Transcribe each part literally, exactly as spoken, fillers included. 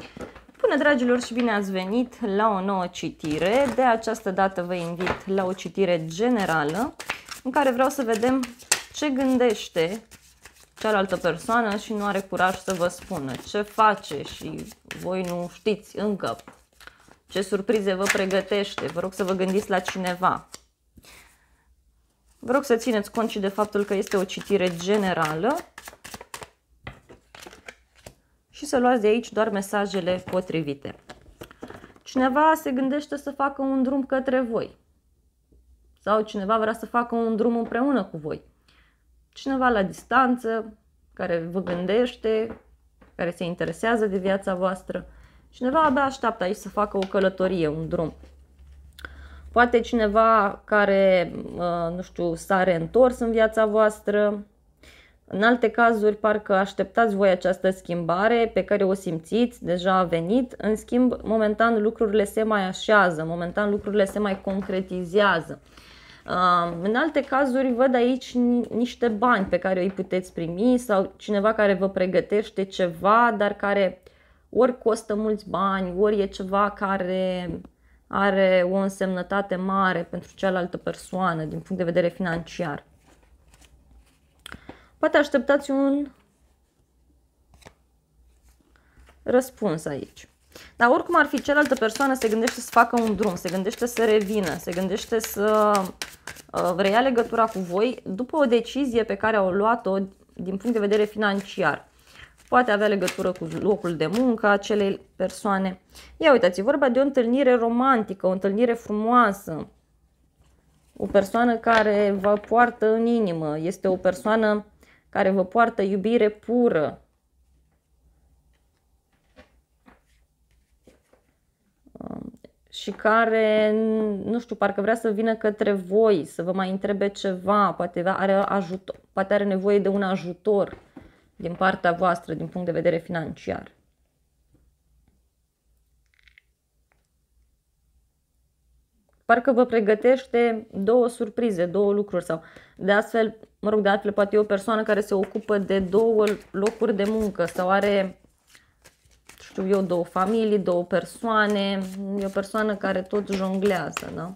Bună, dragilor, și bine ați venit la o nouă citire. De această dată vă invit la o citire generală în care vreau să vedem ce gândește cealaltă persoană și nu are curaj să vă spună, ce face și voi nu știți încă, ce surprize vă pregătește. Vă rog să vă gândiți la cineva. Vă rog să țineți cont și de faptul că este o citire generală și să luați de aici doar mesajele potrivite. Cineva se gândește să facă un drum către voi sau cineva vrea să facă un drum împreună cu voi. Cineva la distanță care vă gândește, care se interesează de viața voastră. Cineva abia așteaptă aici să facă o călătorie, un drum. Poate cineva care, nu știu, s-a reîntors în viața voastră. În alte cazuri, parcă așteptați voi această schimbare pe care o simțiți, deja a venit. În schimb, momentan lucrurile se mai așează, momentan lucrurile se mai concretizează. În alte cazuri văd aici niște bani pe care îi puteți primi sau cineva care vă pregătește ceva, dar care ori costă mulți bani, ori e ceva care are o însemnătate mare pentru cealaltă persoană din punct de vedere financiar. Poate așteptați un răspuns aici. Dar oricum ar fi, cealaltă persoană se gândește să facă un drum, se gândește să revină, se gândește să reia legătura cu voi după o decizie pe care au luat-o din punct de vedere financiar. Poate avea legătură cu locul de muncă a acelei persoane. Ia uitați, e vorba de o întâlnire romantică, o întâlnire frumoasă. O persoană care vă poartă în inimă, este o persoană care vă poartă iubire pură. Și care, nu știu, parcă vrea să vină către voi, să vă mai întrebe ceva, poate are, ajutor, poate are nevoie de un ajutor din partea voastră, din punct de vedere financiar. Parcă vă pregătește două surprize, două lucruri sau de astfel, mă rog, de altfel poate e o persoană care se ocupă de două locuri de muncă sau are, știu eu, două familii, două persoane, e o persoană care tot jonglează, da?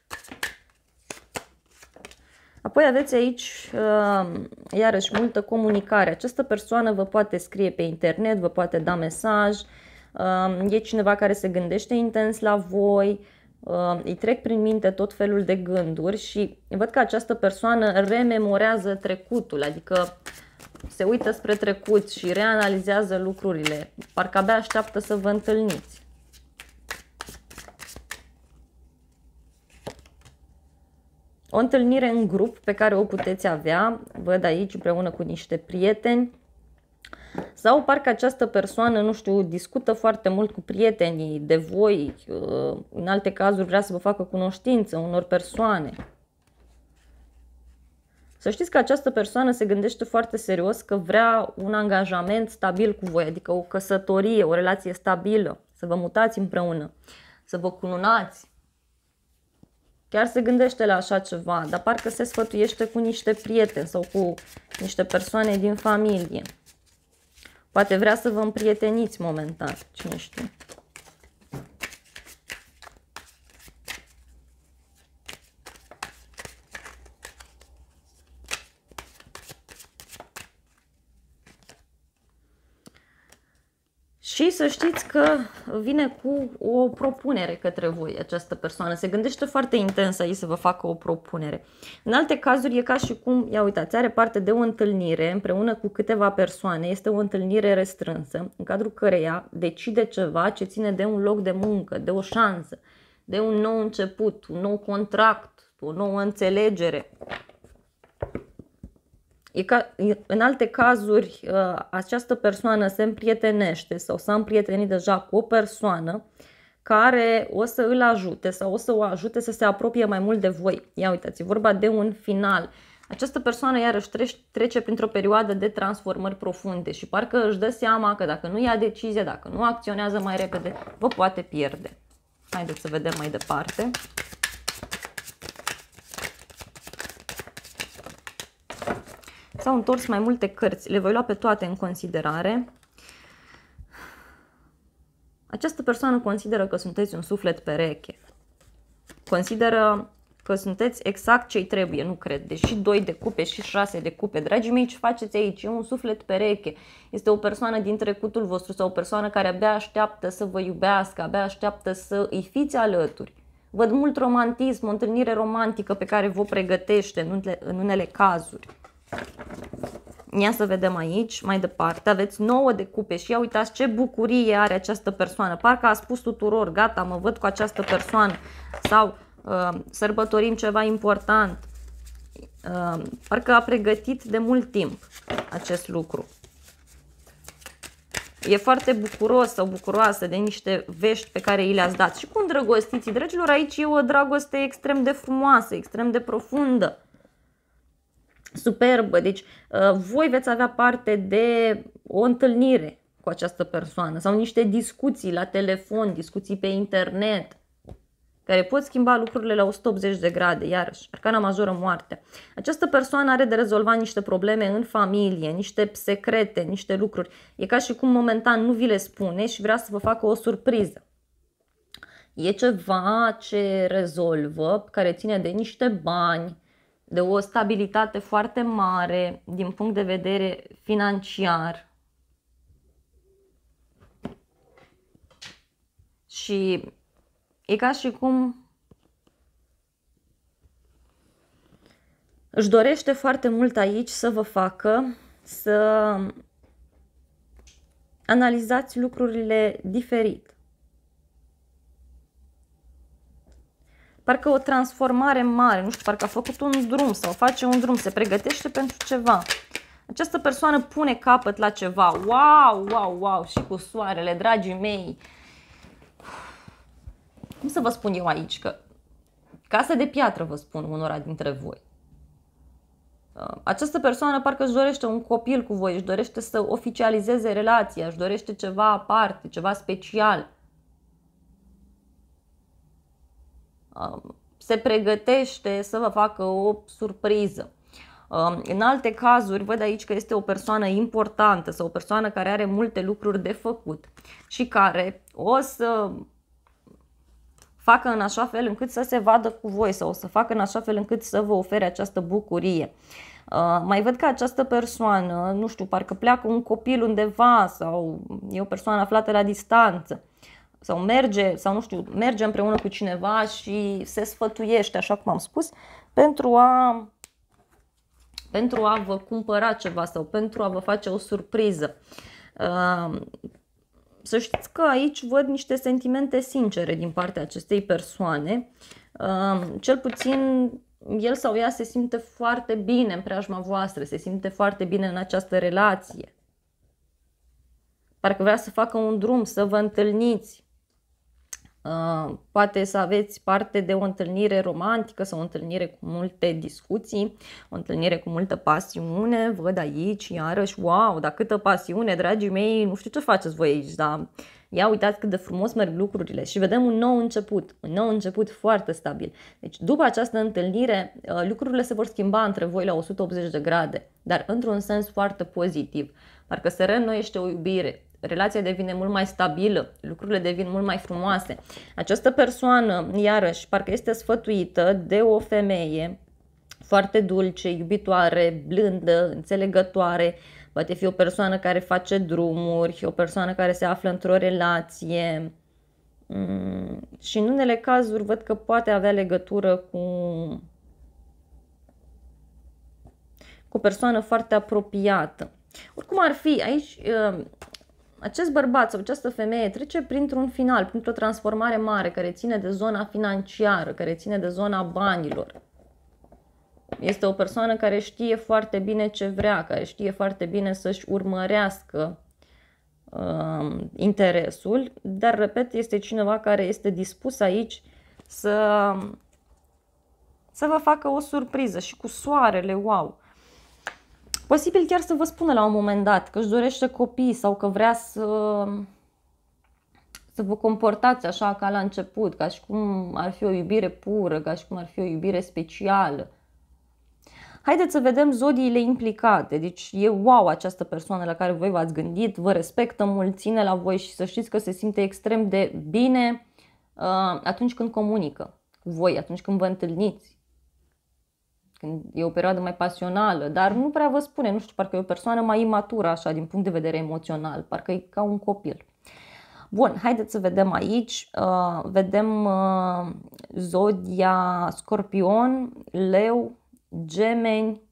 Apoi aveți aici, iarăși, multă comunicare. Această persoană vă poate scrie pe internet, vă poate da mesaj, e cineva care se gândește intens la voi, îi trec prin minte tot felul de gânduri și văd că această persoană rememorează trecutul, adică se uită spre trecut și reanalizează lucrurile, parcă abia așteaptă să vă întâlniți. O întâlnire în grup pe care o puteți avea, văd aici, împreună cu niște prieteni. Sau parcă această persoană, nu știu, discută foarte mult cu prietenii de voi, în alte cazuri vrea să vă facă cunoștință unor persoane. Să știți că această persoană se gândește foarte serios că vrea un angajament stabil cu voi, adică o căsătorie, o relație stabilă, să vă mutați împreună, să vă cununați. Chiar se gândește la așa ceva, dar parcă se sfătuiește cu niște prieteni sau cu niște persoane din familie. Poate vrea să vă împrieteniți momentan, cine știe. Și să știți că vine cu o propunere către voi această persoană. Se gândește foarte intens aici să vă facă o propunere. În alte cazuri e ca și cum, ia uitați, are parte de o întâlnire împreună cu câteva persoane. Este o întâlnire restrânsă în cadrul căreia decide ceva ce ține de un loc de muncă, de o șansă, de un nou început, un nou contract, o nouă înțelegere. E ca, în alte cazuri, această persoană se împrietenește sau s-a împrietenit deja cu o persoană care o să îl ajute sau o să o ajute să se apropie mai mult de voi. Ia uitați, e vorba de un final. Această persoană iarăși trece printr-o perioadă de transformări profunde și parcă își dă seama că dacă nu ia decizie, dacă nu acționează mai repede, vă poate pierde. Haideți să vedem mai departe. S-au întors mai multe cărți, le voi lua pe toate în considerare. Această persoană consideră că sunteți un suflet pereche. Consideră că sunteți exact ce-i trebuie, nu cred. Deși doi de cupe și șase de cupe. Dragii mei, ce faceți aici? E un suflet pereche. Este o persoană din trecutul vostru sau o persoană care abia așteaptă să vă iubească, abia așteaptă să îi fiți alături. Văd mult romantism, o întâlnire romantică pe care vă pregătește în unele, în unele cazuri. Ia să vedem aici, mai departe, aveți nouă de cupe și ia uitați ce bucurie are această persoană. Parcă a spus tuturor, gata, mă văd cu această persoană sau uh, sărbătorim ceva important. Uh, parcă a pregătit de mult timp acest lucru. E foarte bucuros sau bucuroasă de niște vești pe care i le-ați dat. Și cu îndrăgostiții, dragilor, aici e o dragoste extrem de frumoasă, extrem de profundă. Superbă, deci voi veți avea parte de o întâlnire cu această persoană sau niște discuții la telefon, discuții pe internet, care pot schimba lucrurile la o sută optzeci de grade, iarăși, arcana majoră, moartea. Această persoană are de rezolvat niște probleme în familie, niște secrete, niște lucruri. E ca și cum momentan nu vi le spune și vrea să vă facă o surpriză. E ceva ce rezolvă, care ține de niște bani, de o stabilitate foarte mare din punct de vedere financiar. Și e ca și cum își dorește foarte mult aici să vă facă să analizați lucrurile diferit. Parcă o transformare mare, nu știu, parcă a făcut un drum sau face un drum, se pregătește pentru ceva. Această persoană pune capăt la ceva. Wow, wow, wow, și cu soarele, dragii mei. Cum să vă spun eu aici? Că casă de piatră, vă spun unora dintre voi. Această persoană parcă își dorește un copil cu voi, își dorește să oficializeze relația, își dorește ceva aparte, ceva special. Se pregătește să vă facă o surpriză. În alte cazuri, văd aici că este o persoană importantă sau o persoană care are multe lucruri de făcut și care o să facă în așa fel încât să se vadă cu voi sau o să facă în așa fel încât să vă ofere această bucurie. Mai văd că această persoană, nu știu, parcă pleacă un copil undeva sau e o persoană aflată la distanță. Sau merge, sau nu știu, merge împreună cu cineva și se sfătuiește, așa cum am spus, pentru a, pentru a vă cumpăra ceva sau pentru a vă face o surpriză. Să știți că aici văd niște sentimente sincere din partea acestei persoane. Cel puțin el sau ea se simte foarte bine în preajma voastră, se simte foarte bine în această relație. Parcă vrea să facă un drum, să vă întâlniți. Uh, poate să aveți parte de o întâlnire romantică sau o întâlnire cu multe discuții, o întâlnire cu multă pasiune. Văd aici, iarăși, wow, dar câtă pasiune, dragii mei, nu știu ce faceți voi aici, dar ia uitați cât de frumos merg lucrurile și vedem un nou început, un nou început foarte stabil. Deci după această întâlnire, uh, lucrurile se vor schimba între voi la o sută optzeci de grade, dar într-un sens foarte pozitiv. Parcă se reînnoiește o iubire. Relația devine mult mai stabilă, lucrurile devin mult mai frumoase. Această persoană, iarăși, parcă este sfătuită de o femeie foarte dulce, iubitoare, blândă, înțelegătoare. Poate fi o persoană care face drumuri, o persoană care se află într-o relație. Și în unele cazuri văd că poate avea legătură cu, cu o persoană foarte apropiată. Oricum ar fi, aici acest bărbat sau această femeie trece printr-un final, printr-o transformare mare care ține de zona financiară, care ține de zona banilor. Este o persoană care știe foarte bine ce vrea, care știe foarte bine să-și urmărească uh, interesul, dar, repet, este cineva care este dispus aici să, să vă facă o surpriză și cu soarele, wow! Posibil chiar să vă spună la un moment dat că își dorește copii sau că vrea să, să vă comportați așa ca la început, ca și cum ar fi o iubire pură, ca și cum ar fi o iubire specială. Haideți să vedem zodiile implicate. Deci e wow această persoană la care voi v-ați gândit, vă respectă mult, ține la voi și să știți că se simte extrem de bine uh, atunci când comunică cu voi, atunci când vă întâlniți. Când e o perioadă mai pasională, dar nu prea vă spune, nu știu, parcă e o persoană mai imatură așa din punct de vedere emoțional, parcă e ca un copil. Bun, haideți să vedem aici, uh, vedem uh, zodia Scorpion, Leu, Gemeni,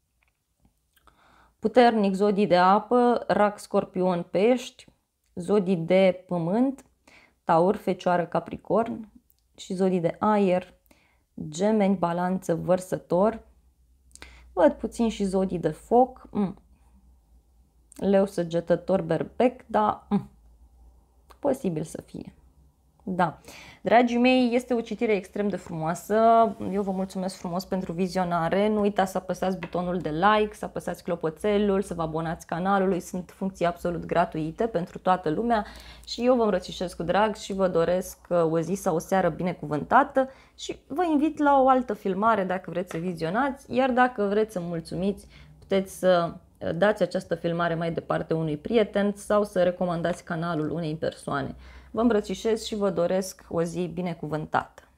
puternic zodii de apă, Rac, Scorpion, Pești, zodii de pământ, Taur, Fecioară, Capricorn și zodii de aer, Gemeni, Balanță, Vărsător. Văd puțin și zodii de foc, mm. Leu, Săgetător, Berbec, dar mm. posibil să fie. Da, dragii mei, este o citire extrem de frumoasă. Eu vă mulțumesc frumos pentru vizionare. Nu uitați să apăsați butonul de like, să apăsați clopoțelul, să vă abonați canalului. Sunt funcții absolut gratuite pentru toată lumea și eu vă îmbrățișez cu drag și vă doresc o zi sau o seară binecuvântată și vă invit la o altă filmare dacă vreți să vizionați, iar dacă vreți să mulțumiți, puteți să dați această filmare mai departe unui prieten sau să recomandați canalul unei persoane. Vă îmbrățișez și vă doresc o zi binecuvântată!